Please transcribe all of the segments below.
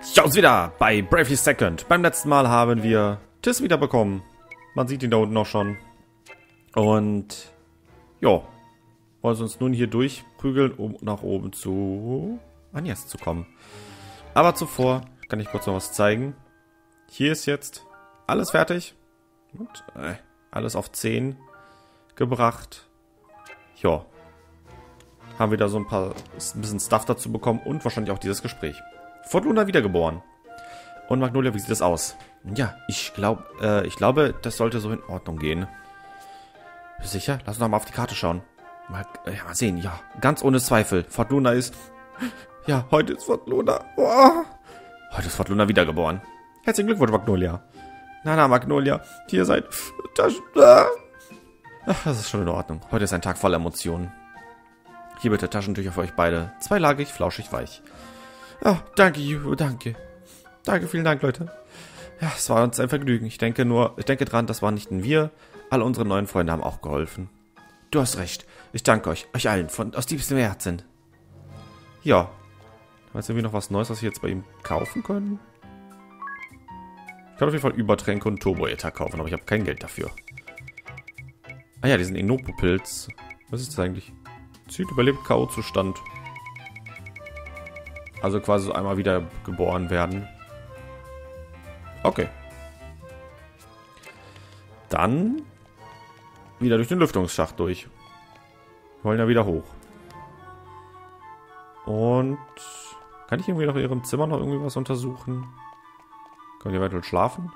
Schaut's wieder bei Bravely Second. Beim letzten Mal haben wir Tiss wiederbekommen. Man sieht ihn da unten noch schon. Und ja, wollen uns nun hier durchprügeln, um nach oben zu Agnes zu kommen. Aber zuvor kann ich kurz noch was zeigen. Hier ist jetzt alles fertig. Und alles auf 10 gebracht. Ja. Haben wir da so ein bisschen Stuff dazu bekommen und wahrscheinlich auch dieses Gespräch. Fort Luna wiedergeboren. Und Magnolia, wie sieht das aus? Ja, ich glaube, das sollte so in Ordnung gehen. Sicher? Lass uns noch mal auf die Karte schauen. Mal sehen, ja. Ganz ohne Zweifel. Fort Luna ist... Ja, heute ist Fort Luna. Oh. Heute ist Fort Luna wiedergeboren. Herzlichen Glückwunsch, Magnolia. Na, Magnolia. Hier seid... Ach, das ist schon in Ordnung. Heute ist ein Tag voller Emotionen. Hier bitte Taschentücher für euch beide. Zweilagig, flauschig, weich. Ja, danke, Juhu, danke. Danke, vielen Dank, Leute. Ja, es war uns ein Vergnügen. Ich denke dran, das waren nicht nur wir. Alle unsere neuen Freunde haben auch geholfen. Du hast recht. Ich danke euch allen, aus tiefstem Herzen. Ja. Weißt du irgendwie noch was Neues, was wir jetzt bei ihm kaufen können? Ich kann auf jeden Fall Übertränke und Turbo-Ether kaufen, aber ich habe kein Geld dafür. Ah ja, diesen Enopo-Pilz. Was ist das eigentlich? Zieht überlebt K.O.-Zustand. Also quasi so einmal wieder geboren werden. Okay. Dann wieder durch den Lüftungsschacht durch. Wir wollen ja wieder hoch. Und kann ich irgendwie noch in ihrem Zimmer noch irgendwie was untersuchen? Können die eventuell schlafen?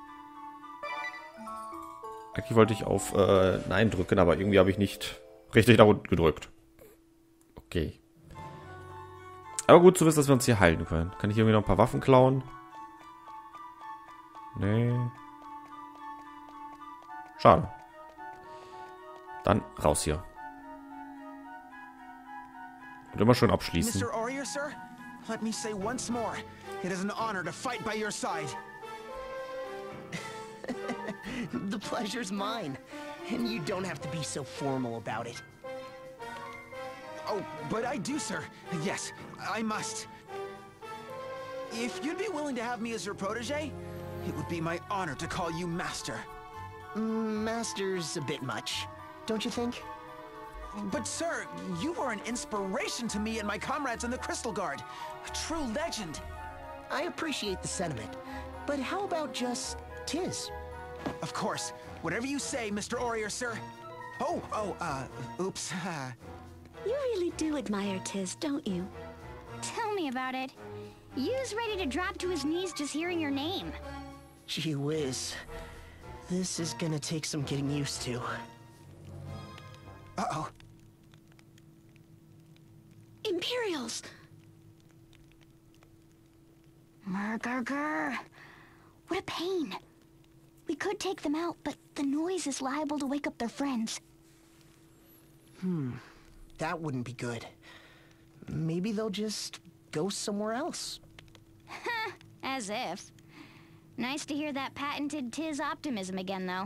Eigentlich wollte ich auf Nein drücken, aber irgendwie habe ich nicht richtig nach unten gedrückt. Okay. Aber gut zu wissen, dass wir uns hier heilen können. Kann ich irgendwie noch ein paar Waffen klauen? Nee. Schade. Dann raus hier. Und immer schön abschließen. Mr. Aurier, sir, let me say once more, it is an honor to fight by your side. The pleasure's mine, and you don't have to be so formal about it. Oh, but I do, sir. Yes, I must. If you'd be willing to have me as your protege, it would be my honor to call you Master. Master's a bit much, don't you think? But sir, you were an inspiration to me and my comrades in the Crystal Guard. A true legend. I appreciate the sentiment, but how about just Tiz? Of course. Whatever you say, Mr. Aurier, sir. Oops. You really do admire Tiz, don't you? Tell me about it. You's ready to drop to his knees just hearing your name. Gee whiz. This is gonna take some getting used to. Uh-oh. Imperials! Grr. What a pain. We could take them out, but the noise is liable to wake up their friends. That wouldn't be good. Maybe they'll just go somewhere else. As if. Nice to hear that patented Tiz optimism again, though.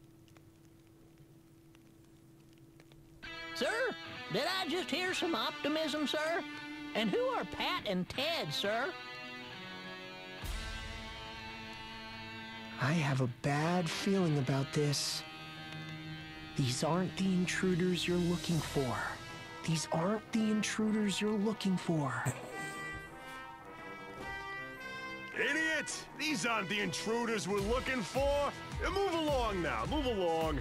Sir, did I just hear some optimism, sir? And who are Pat and Ted, sir? I have a bad feeling about this. These aren't the intruders you're looking for. These aren't the intruders you're looking for. Idiot! These aren't the intruders we're looking for. Move along now, move along.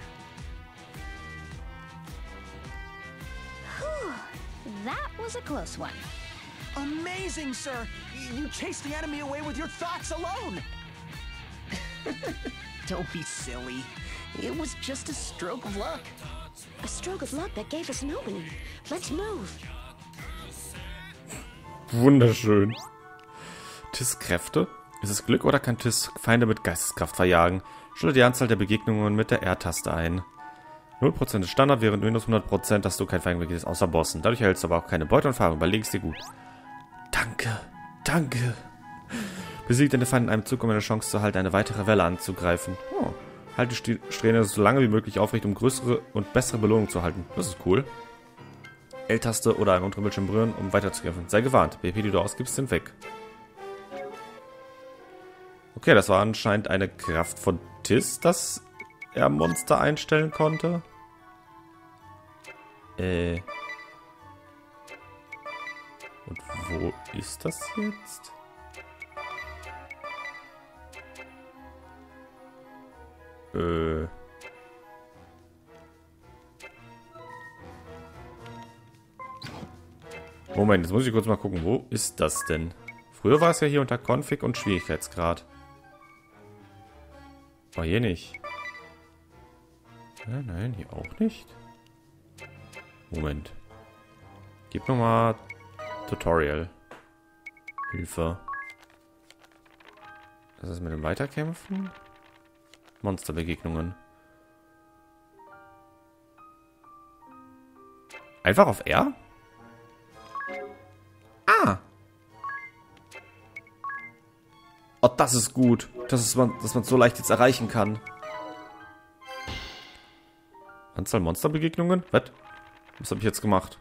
Whew. That was a close one. Amazing, sir. You chased the enemy away with your thoughts alone. Don't be silly. It was just a stroke of luck. A stroke of luck that gave us an opening. Let's move. Wunderschön. Tiss Kräfte? Ist es Glück oder kann Tiss Feinde mit Geisteskraft verjagen? Stelle die Anzahl der Begegnungen mit der R-Taste ein. 0% ist Standard, während minus 100%, dass du kein Feind begegnest, außer Bossen. Dadurch erhältst du aber auch keine Beute und Erfahrung. Überleg es dir gut. Danke. Besiegt deine Feinde in einem Zug, um eine Chance zu erhalten, eine weitere Welle anzugreifen. Oh. Halte die Strähne so lange wie möglich aufrecht, um größere und bessere Belohnungen zu erhalten. Das ist cool. L-Taste oder einen unteren Bildschirm berühren, um weiterzukämpfen. Sei gewarnt. BP, die du ausgibst, sind weg. Okay, das war anscheinend eine Kraft von Tis, dass er Monster einstellen konnte. Und wo ist das jetzt? Moment, jetzt muss ich kurz mal gucken, wo ist das denn? Früher war es ja hier unter Config und Schwierigkeitsgrad. War hier nicht. Ja, nein, hier auch nicht. Moment. Gib nochmal Tutorial. Hilfe. Was ist mit dem Weiterkämpfen? Monsterbegegnungen. Einfach auf R? Ah! Oh, das ist gut. Dass man so leicht jetzt erreichen kann. Anzahl Monsterbegegnungen? Was habe ich jetzt gemacht?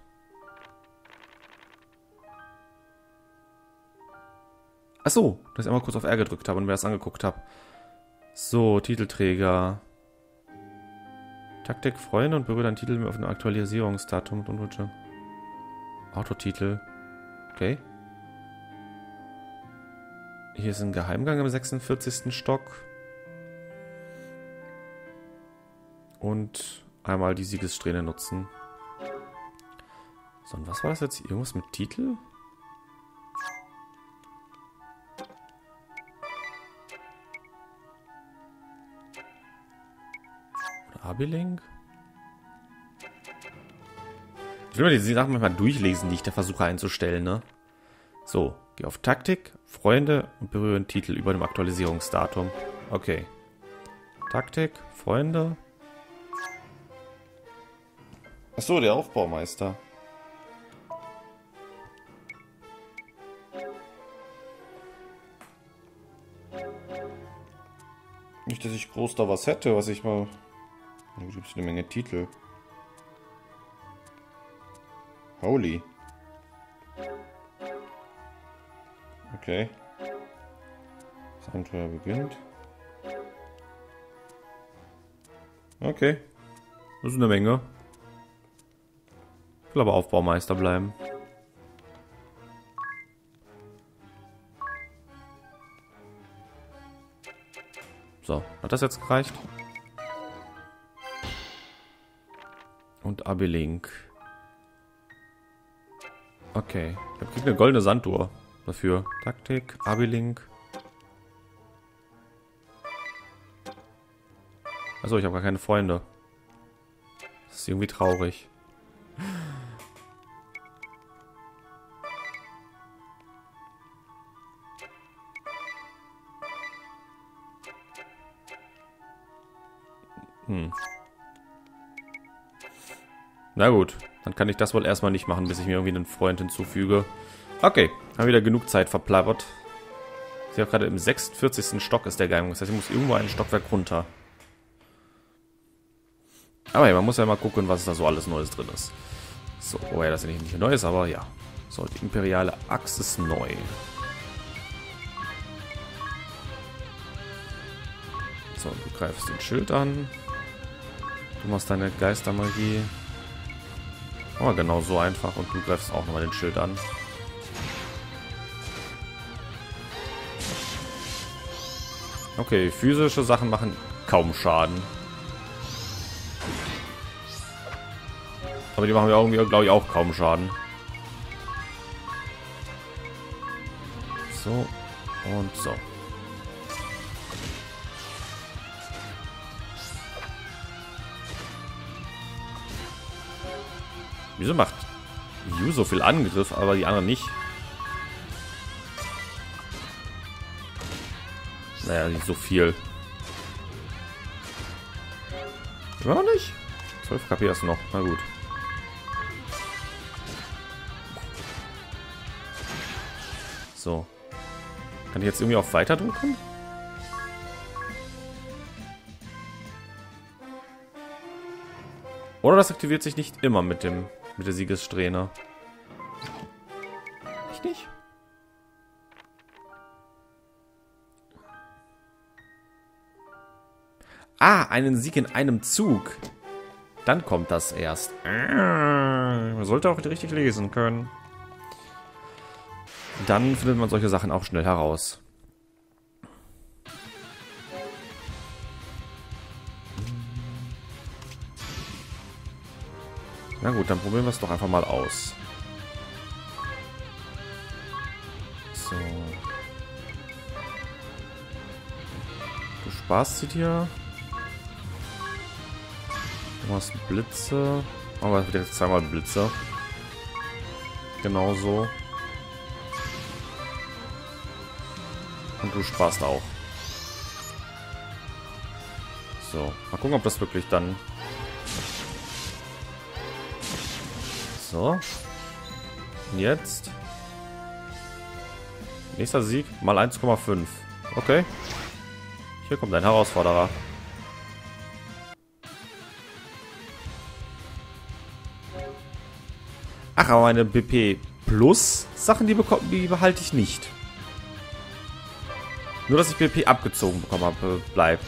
Achso, dass ich einmal kurz auf R gedrückt habe und mir das angeguckt habe. So, Titelträger. Taktik, Freunde und berührt einen Titel auf ein Aktualisierungsdatum und Wünsche. Autotitel. Okay. Hier ist ein Geheimgang im 46. Stock. Und einmal die Siegessträhne nutzen. So, und was war das jetzt? Irgendwas mit Titel? Oder Abiling? Ich will mir die Sachen manchmal durchlesen, die ich da versuche einzustellen, ne? So, geh auf Taktik, Freunde und berühre den Titel über dem Aktualisierungsdatum. Okay. Taktik, Freunde. Achso, der Aufbaumeister. Nicht, dass ich groß da was hätte, was ich mal... Da gibt es eine Menge Titel. Holy. Okay. Das Abenteuer beginnt. Okay. Das ist eine Menge. Ich will aber Aufbaumeister bleiben. So, hat das jetzt gereicht? Und Abiling. Okay. Ich kriege eine goldene Sanduhr dafür. Taktik, Abiling. Achso, ich habe gar keine Freunde. Das ist irgendwie traurig. Na gut, dann kann ich das wohl erstmal nicht machen, bis ich mir irgendwie einen Freund hinzufüge. Okay, haben wieder genug Zeit verplappert. Ich sehe auch gerade im 46. Stock ist der Geheimgang. Das heißt, ich muss irgendwo ein Stockwerk runter. Aber ja, man muss ja mal gucken, was da so alles Neues drin ist. So, oh ja, das ist nicht neu ist, aber ja. So, die imperiale Axt ist neu. So, du greifst den Schild an. Du machst deine Geistermagie. Oh, genau so einfach. Und du greifst auch nochmal den Schild an. Okay, physische Sachen machen kaum Schaden. Aber die machen ja irgendwie, glaube ich, auch kaum Schaden. So. Und so. Wieso macht Yu so viel Angriff, aber die anderen nicht? Naja, nicht so viel. Immer noch nicht? 12 KP hast du noch. Na gut. So. Kann ich jetzt irgendwie auf Weiter drücken? Oder das aktiviert sich nicht immer mit der Siegessträhne. Echt nicht? Ah, einen Sieg in einem Zug. Dann kommt das erst. Man sollte auch richtig lesen können. Dann findet man solche Sachen auch schnell heraus. Na gut, dann probieren wir es doch einfach mal aus. So. Du sparst sie dir. Du machst Blitze. Aber direkt zweimal Blitze. Genauso. Und du sparst auch. So. Mal gucken, ob das wirklich dann... So. Und jetzt. Nächster Sieg. Mal 1,5. Okay. Hier kommt ein Herausforderer. Ach, aber meine BP Plus Sachen, die behalte ich nicht. Nur, dass ich BP abgezogen bekommen habe, bleibt.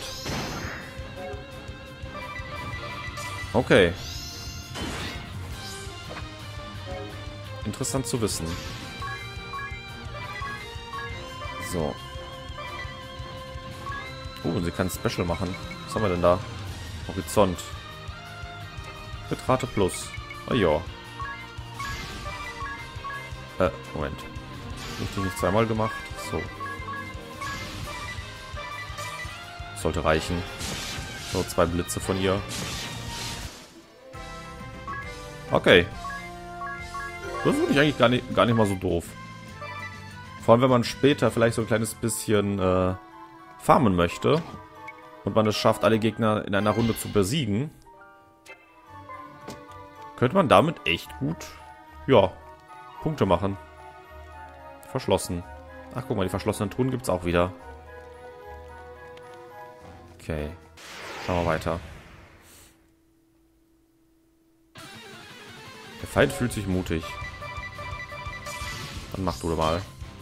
Okay. Interessant zu wissen. So. Und sie kann Special machen. Was haben wir denn da? Horizont. Bitrate Plus. Oh ja. Moment. Richtig nicht zweimal gemacht. So. Sollte reichen. So, 2 Blitze von ihr. Okay. Das finde ich eigentlich gar nicht mal so doof. Vor allem, wenn man später vielleicht so ein kleines bisschen farmen möchte und man es schafft, alle Gegner in einer Runde zu besiegen, könnte man damit echt gut, ja, Punkte machen. Verschlossen. Ach, guck mal, die verschlossenen Truhen gibt es auch wieder. Okay. Schauen wir weiter. Der Feind fühlt sich mutig. Dann mach du mal.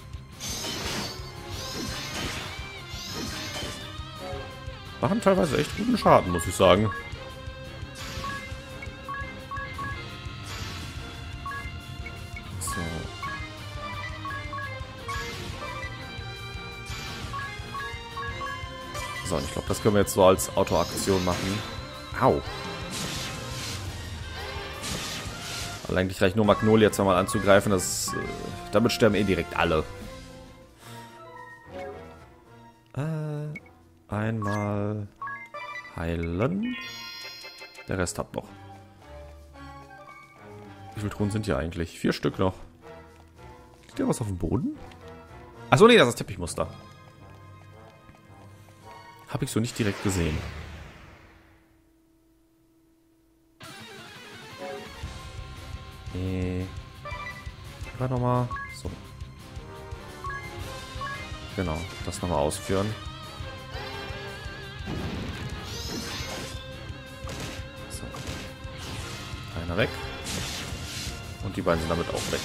Machen teilweise echt guten Schaden, muss ich sagen. So. So, ich glaube, das können wir jetzt so als Autoaktion machen. Au. Weil eigentlich reicht nur Magnolia zweimal anzugreifen. Damit sterben eh direkt alle. Einmal heilen. Der Rest hat noch. Wie viele Truhen sind hier eigentlich? 4 Stück noch. Liegt da was auf dem Boden? Achso, nee, das ist das Teppichmuster. Habe ich so nicht direkt gesehen. War nochmal. So. Genau, das nochmal ausführen. So. Einer weg. Und die beiden sind damit auch weg.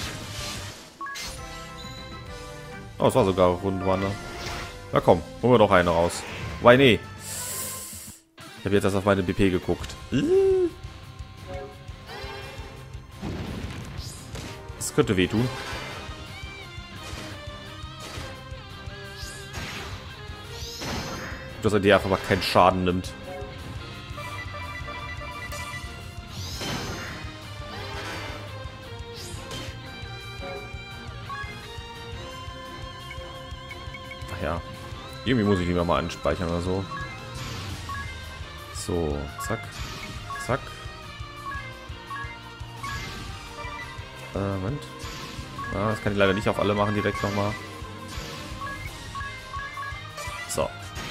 Oh, es war sogar Rundwanne. Na komm, holen wir doch eine raus. Wobei, nee. Ich habe jetzt erst auf meine BP geguckt. Das könnte wehtun. Dass er dir einfach mal keinen Schaden nimmt. Ach ja. Irgendwie muss ich lieber mal anspeichern oder so. So, zack. Zack. Moment. Ah, das kann ich leider nicht auf alle machen, direkt nochmal. So.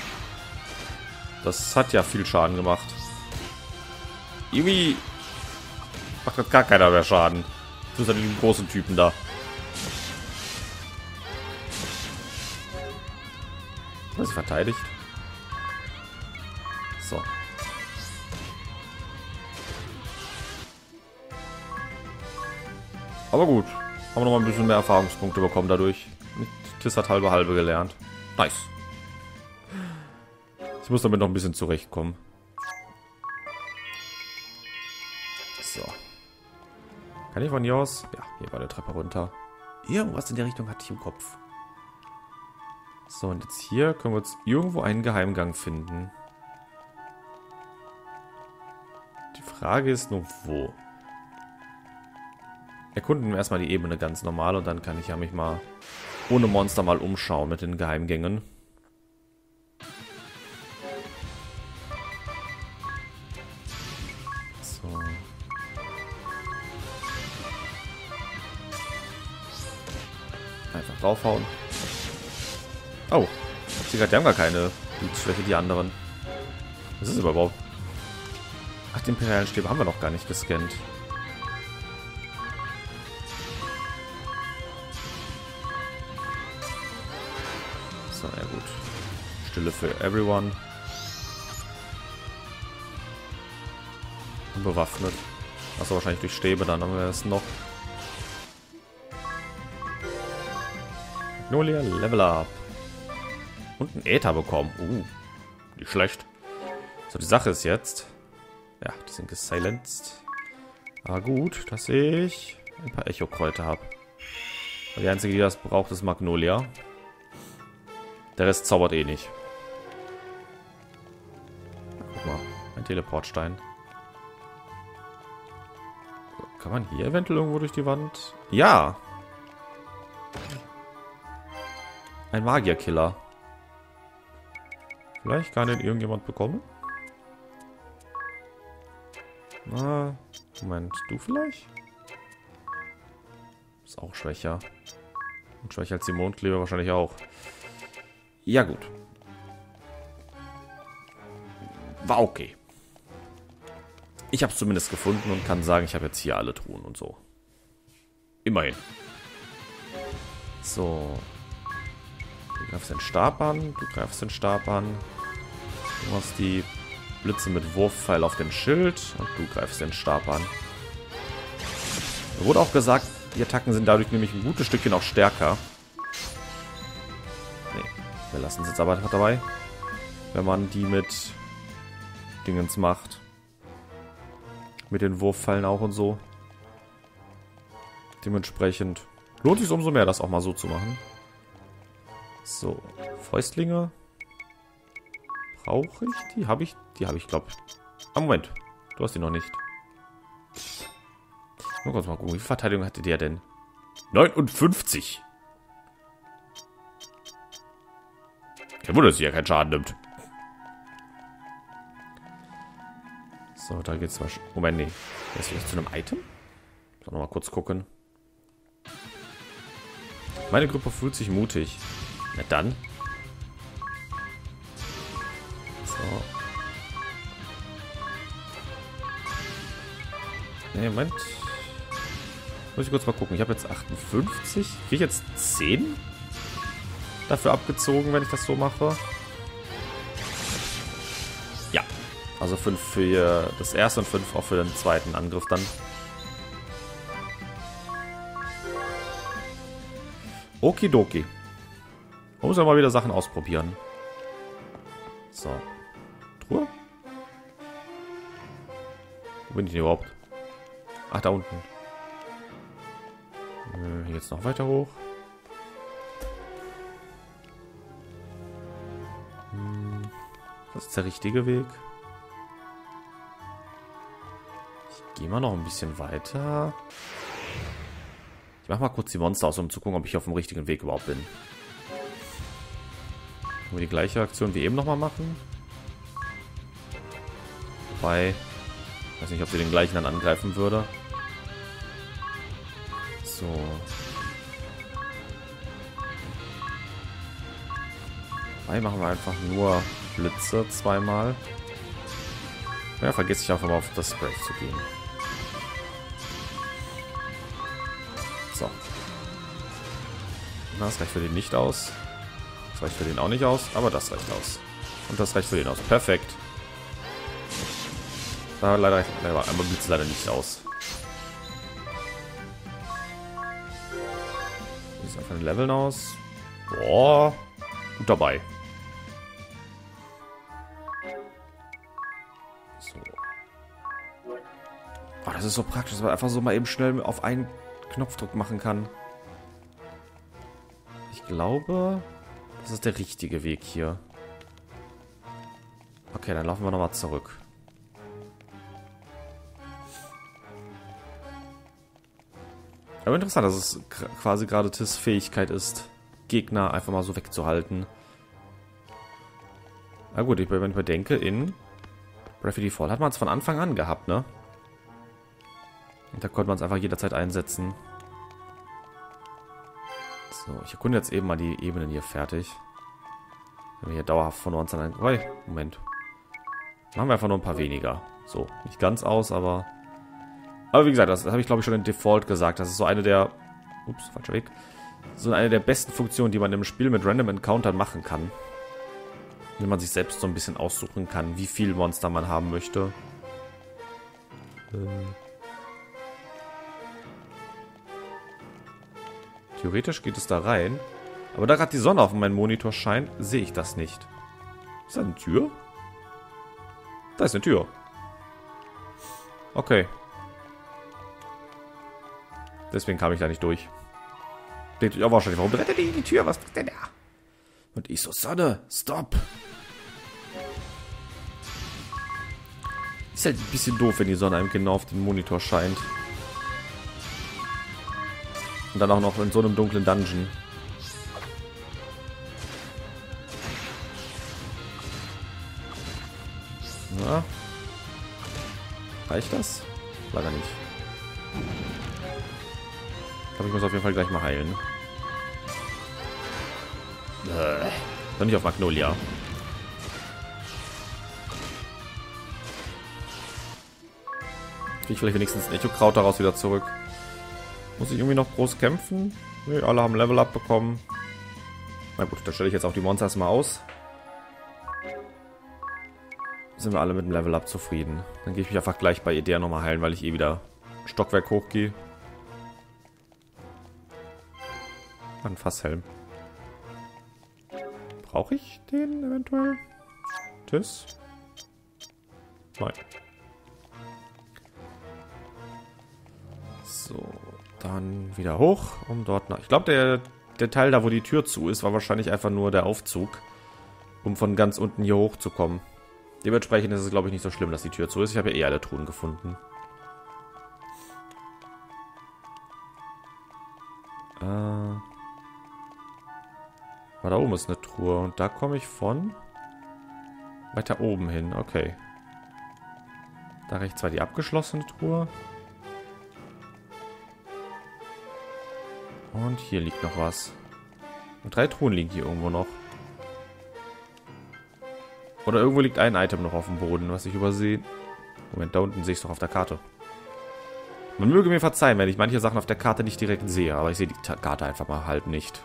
Das hat ja viel Schaden gemacht. Irgendwie macht das gar keiner mehr Schaden. Das sind die großen Typen da. Das ist verteidigt. So. Aber gut. Haben wir noch mal ein bisschen mehr Erfahrungspunkte bekommen dadurch. Tiss hat halbe gelernt. Nice. Ich muss damit noch ein bisschen zurechtkommen. So. Kann ich von hier aus? Ja, hier war der Treppe runter. Irgendwas in der Richtung hatte ich im Kopf. So, und jetzt hier können wir uns irgendwo einen Geheimgang finden. Die Frage ist nur, wo? Erkunden wir erstmal die Ebene ganz normal und dann kann ich ja mich mal ohne Monster mal umschauen mit den Geheimgängen. So. Einfach draufhauen. Oh, ich sehe gerade, die haben gar keine Blutschwäche, die anderen. Was ist es überhaupt? Ach, den imperialen Stäbe haben wir noch gar nicht gescannt. So, ja gut. Stille für everyone. Unbewaffnet. Achso, wahrscheinlich durch Stäbe, dann haben wir es noch. Magnolia, Level Up. Und ein Äther bekommen. Nicht schlecht. So, die Sache ist jetzt... Ja, die sind gesilenced. Aber gut, dass ich ein paar Echo-Kräuter habe. Die einzige, die das braucht, ist Magnolia. Der Rest zaubert eh nicht. Guck mal, ein Teleportstein. So, kann man hier eventuell irgendwo durch die Wand? Ja! Ein Magierkiller. Vielleicht kann den irgendjemand bekommen? Na, Moment, du vielleicht? Ist auch schwächer. Und schwächer als die Mondkleber wahrscheinlich auch. Ja gut. War okay. Ich habe es zumindest gefunden und kann sagen, ich habe jetzt hier alle Truhen und so. Immerhin. So. Du greifst den Stab an, du greifst den Stab an. Du machst die Blitze mit Wurfpfeil auf den Schild und du greifst den Stab an. Da wurde auch gesagt, die Attacken sind dadurch nämlich ein gutes Stückchen auch stärker. Nee, wir lassen es jetzt aber dabei. Wenn man die mit Dingens macht. Mit den Wurfpfeilen auch und so. Dementsprechend lohnt sich umso mehr, das auch mal so zu machen. So, Fäustlinge. Brauche ich die? Habe ich? Die habe ich, glaube ich. Ah, Moment. Du hast die noch nicht. Mal kurz mal gucken. Wie viel Verteidigung hatte der denn? 59. Kein Wunder, dass sie ja keinen Schaden nimmt. So, da geht's wahrscheinlich. Moment, nee. Das ist jetzt zu einem Item? Soll noch mal kurz gucken. Meine Gruppe fühlt sich mutig. Na dann. So. Nee, Moment. Muss ich kurz mal gucken. Ich habe jetzt 58. Kriege ich jetzt 10 dafür abgezogen, wenn ich das so mache? Ja. Also 5 für das erste und 5 auch für den zweiten Angriff dann. Okidoki. Man muss ja mal wieder Sachen ausprobieren. So. Truhe? Wo bin ich denn überhaupt? Ach, da unten. Jetzt noch weiter hoch. Das ist der richtige Weg. Ich gehe mal noch ein bisschen weiter. Ich mache mal kurz die Monster aus, um zu gucken, ob ich auf dem richtigen Weg überhaupt bin. Können wir die gleiche Aktion wie eben nochmal machen? Wobei, ich weiß nicht, ob sie den gleichen dann angreifen würde. So. Wobei machen wir einfach nur Blitze zweimal. Ja, vergesse ich einfach mal auf das Spray zu gehen. So. Das reicht für den nicht aus. Das reicht für den auch nicht aus, aber das reicht aus. Und das reicht für den aus. Perfekt. Da leider einmal Blitz leider nicht aus. Wie sieht es von den Leveln aus? Boah, gut dabei. So. Oh, Das ist so praktisch, dass man einfach so mal eben schnell auf einen Knopfdruck machen kann. Ich glaube, das ist der richtige Weg hier. Okay, dann laufen wir nochmal zurück. Aber interessant, dass es quasi gerade Tis Fähigkeit ist, Gegner einfach mal so wegzuhalten. Na gut, wenn ich bedenke, in Breath of the Fall hat man es von Anfang an gehabt, ne? Und da konnte man es einfach jederzeit einsetzen. So, ich erkunde jetzt eben mal die Ebenen hier fertig. Wenn wir hier dauerhaft von uns an... Moment. Machen wir einfach nur ein paar weniger. So, nicht ganz aus, aber... Aber wie gesagt, das habe ich glaube ich schon in Default gesagt. Das ist so eine der... Ups, falscher Weg. So eine der besten Funktionen, die man im Spiel mit Random Encountern machen kann. Wenn man sich selbst so ein bisschen aussuchen kann, wie viel Monster man haben möchte. Theoretisch geht es da rein. Aber da gerade die Sonne auf meinen Monitor scheint, sehe ich das nicht. Ist da eine Tür? Da ist eine Tür. Okay. Deswegen kam ich da nicht durch. Denkt euch auch wahrscheinlich, warum rettet ihr die Tür? Was ist denn da? Und ich so, Sonne, stopp. Ist halt ein bisschen doof, wenn die Sonne einem genau auf den Monitor scheint. Und dann auch noch in so einem dunklen Dungeon. Na? Reicht das? Leider nicht. Ich glaube, ich muss auf jeden Fall gleich mal heilen. Dann nicht auf Magnolia. Kriege ich vielleicht wenigstens ein Echo-Kraut daraus wieder zurück. Muss ich irgendwie noch groß kämpfen? Nee, alle haben Level-Up bekommen. Na gut, dann stelle ich jetzt auch die Monsters mal aus. Sind wir alle mit dem Level-Up zufrieden. Dann gehe ich mich einfach gleich bei Edea nochmal heilen, weil ich eh wieder Stockwerk hochgehe. Ein Fasshelm. Brauche ich den eventuell? Tis? Nein. So, dann wieder hoch, um dort nach... Ich glaube, der Teil da, wo die Tür zu ist, war wahrscheinlich einfach nur der Aufzug, um von ganz unten hier hochzukommen. Dementsprechend ist es, glaube ich, nicht so schlimm, dass die Tür zu ist. Ich habe ja eh alle Truhen gefunden. Da oben ist eine Truhe. Und da komme ich von weiter oben hin. Okay. Da rechts war die abgeschlossene Truhe. Und hier liegt noch was. Und 3 Truhen liegen hier irgendwo noch. Oder irgendwo liegt ein Item noch auf dem Boden, was ich übersehe. Moment, da unten sehe ich es doch auf der Karte. Man möge mir verzeihen, wenn ich manche Sachen auf der Karte nicht direkt sehe. Aber ich sehe die Karte einfach mal halb nicht.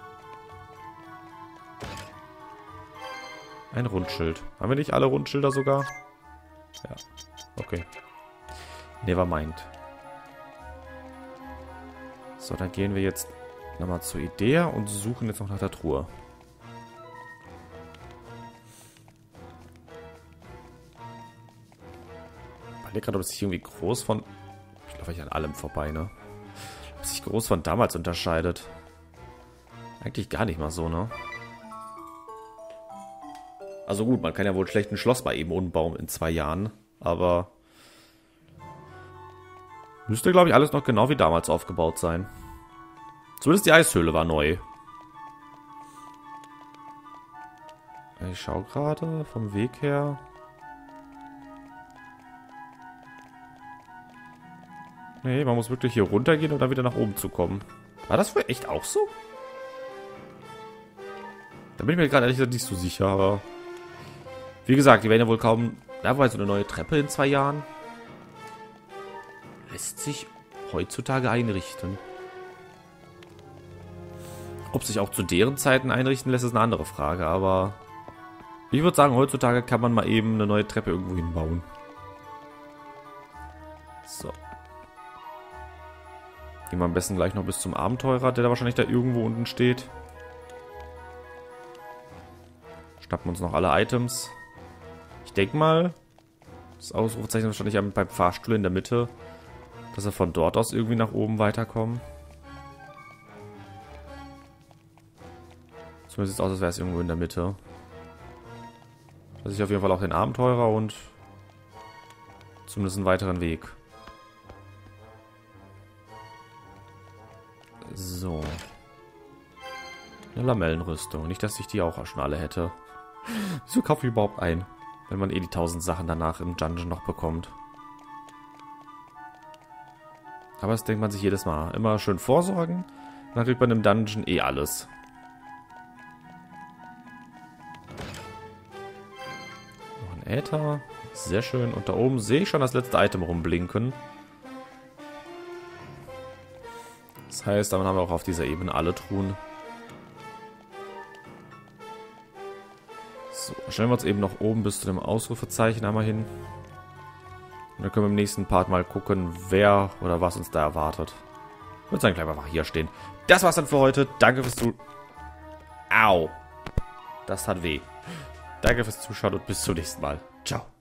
Ein Rundschild. Haben wir nicht alle Rundschilder sogar? Ja. Okay. Nevermind. So, dann gehen wir jetzt nochmal zur Idee und suchen jetzt noch nach der Truhe. Ich überlege gerade, ob es sich irgendwie groß von... Ich laufe an allem vorbei, ne? Ob es sich groß von damals unterscheidet. Eigentlich gar nicht mal so, ne? Also gut, man kann ja wohl schlecht ein Schloss mal eben umbauen in 2 Jahren, aber müsste, glaube ich, alles noch genau wie damals aufgebaut sein. Zumindest die Eishöhle war neu. Ich schaue gerade vom Weg her. Nee, man muss wirklich hier runtergehen, um dann wieder nach oben zu kommen. War das wohl echt auch so? Da bin ich mir gerade ehrlich gesagt nicht so sicher, aber... Wie gesagt, die werden ja wohl kaum... Da war so eine neue Treppe in 2 Jahren. Lässt sich heutzutage einrichten. Ob sich auch zu deren Zeiten einrichten lässt, ist eine andere Frage. Aber ich würde sagen, heutzutage kann man mal eben eine neue Treppe irgendwo hinbauen. So. Gehen wir am besten gleich noch bis zum Abenteurer, der da wahrscheinlich da irgendwo unten steht. Schnappen uns noch alle Items. Ich denke mal, das Ausrufezeichen wahrscheinlich beim Fahrstuhl in der Mitte. Dass wir von dort aus irgendwie nach oben weiterkommen. Zumindest sieht es aus, als wäre es irgendwo in der Mitte. Da sehe ich auf jeden Fall auch den Abenteurer und zumindest einen weiteren Weg. So. Eine Lamellenrüstung. Nicht, dass ich die auch schon alle hätte. Wieso kaufe ich überhaupt ein? Wenn man eh die 1000 Sachen danach im Dungeon noch bekommt. Aber das denkt man sich jedes Mal. Immer schön vorsorgen. Dann kriegt man im Dungeon eh alles. Noch ein Äther. Sehr schön. Und da oben sehe ich schon das letzte Item rumblinken. Das heißt, dann haben wir auch auf dieser Ebene alle Truhen. So, stellen wir uns eben noch oben bis zu dem Ausrufezeichen einmal hin. Und dann können wir im nächsten Part mal gucken, wer oder was uns da erwartet. Ich würde sagen, gleich einfach hier stehen. Das war's dann für heute. Danke fürs Zuschauen. Au. Das tat weh. Danke fürs Zuschauen und bis zum nächsten Mal. Ciao.